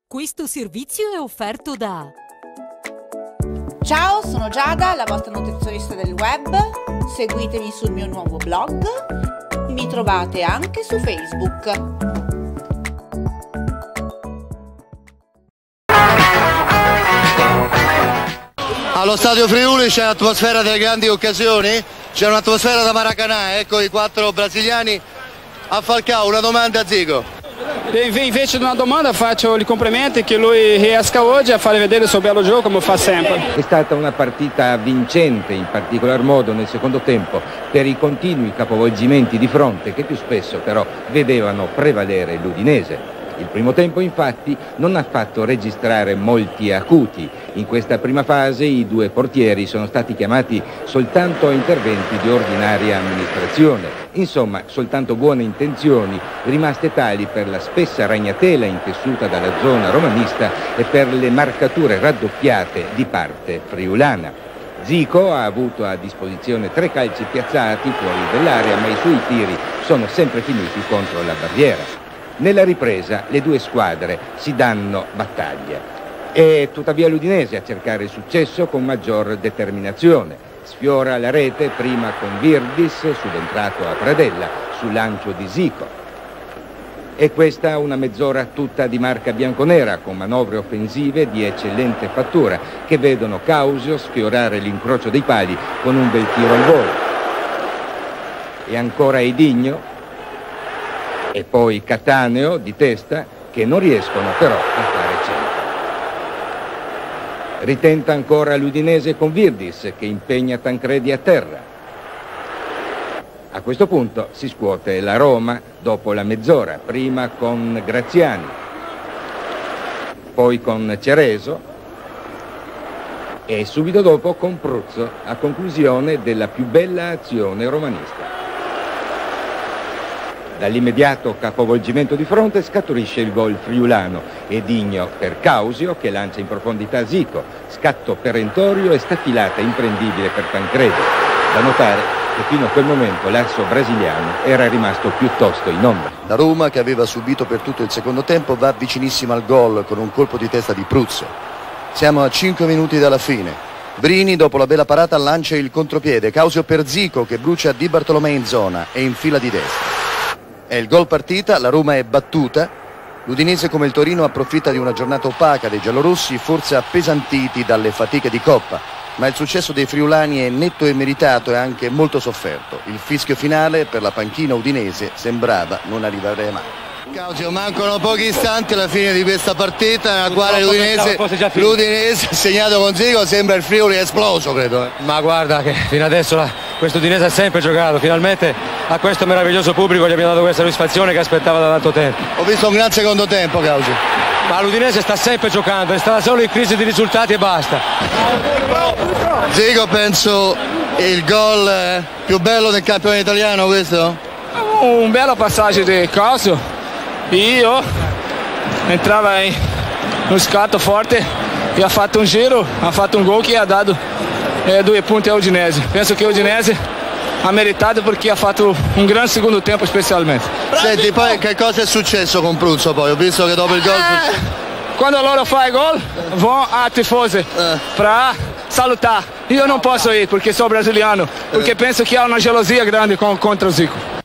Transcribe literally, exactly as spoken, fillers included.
Questo servizio è offerto da... Ciao, sono Giada, la vostra nutrizionista del web. Seguitemi sul mio nuovo blog. Mi trovate anche su Facebook. Allo Stadio Friuli c'è un'atmosfera delle grandi occasioni, c'è un'atmosfera da Maracanã, ecco i quattro brasiliani a Falcao. Una domanda a Zico. Invece di una domanda faccio i complimenti che lui riesca oggi a fare vedere il suo bello gioco come fa sempre. È stata una partita vincente, in particolar modo nel secondo tempo, per i continui capovolgimenti di fronte che più spesso però vedevano prevalere l'Udinese. Il primo tempo infatti non ha fatto registrare molti acuti. In questa prima fase i due portieri sono stati chiamati soltanto a interventi di ordinaria amministrazione. Insomma, soltanto buone intenzioni rimaste tali per la spessa ragnatela intessuta dalla zona romanista e per le marcature raddoppiate di parte friulana. Zico ha avuto a disposizione tre calci piazzati fuori dell'area, ma i suoi tiri sono sempre finiti contro la barriera. Nella ripresa le due squadre si danno battaglia. È tuttavia l'Udinese a cercare il successo con maggior determinazione. Sfiora la rete prima con Virdis, subentrato a Pradella, sul lancio di Zico. E questa una mezz'ora tutta di marca bianconera, con manovre offensive di eccellente fattura, che vedono Causio sfiorare l'incrocio dei pali con un bel tiro al volo. E ancora Edigno, e poi Cattaneo di testa, che non riescono però a fare centro. Ritenta ancora l'Udinese con Virdis, che impegna Tancredi a terra. A questo punto si scuote la Roma dopo la mezz'ora, prima con Graziani, poi con Cereso e subito dopo con Pruzzo, a conclusione della più bella azione romanista. Dall'immediato capovolgimento di fronte scaturisce il gol friulano. Edigno per Causio, che lancia in profondità Zico, scatto perentorio e staffilata imprendibile per Tancredi. Da notare che fino a quel momento l'asso brasiliano era rimasto piuttosto in ombra. La Roma, che aveva subito per tutto il secondo tempo, va vicinissima al gol con un colpo di testa di Pruzzo. Siamo a cinque minuti dalla fine. Brini, dopo la bella parata, lancia il contropiede. Causio per Zico, che brucia Di Bartolomei in zona e in fila di destra. È il gol partita, la Roma è battuta. L'Udinese, come il Torino, approfitta di una giornata opaca dei giallorossi, forse appesantiti dalle fatiche di Coppa, ma il successo dei friulani è netto e meritato e anche molto sofferto. Il fischio finale per la panchina udinese sembrava non arrivare mai. Causio, mancano pochi istanti alla fine di questa partita nella quale l'Udinese, l'Udinese segnato con Zico, sembra il Friuli esploso, credo. Eh. Ma guarda che fino adesso la, questo Udinese ha sempre giocato, finalmente a questo meraviglioso pubblico gli abbiamo dato questa soddisfazione che aspettava da tanto tempo. Ho visto un gran secondo tempo, Causio. Ma l'Udinese sta sempre giocando, è stata solo in crisi di risultati e basta. Zico, penso il gol eh, più bello del campione italiano questo? Un bello passaggio di Causio. Io entrava in un scatto forte e ha fatto un giro, ha fatto un gol che ha dato eh, due punti a Udinese. Penso che Udinese ha meritato perché ha fatto un gran secondo tempo specialmente. Senti, poi che cosa è successo con Pruzzo poi? Ho visto che dopo il gol... Eh, quando loro fanno il gol, vanno a tifosi eh. per salutare. Io non posso ir perché sono brasiliano, perché eh. penso che ha una gelosia grande contro Zico.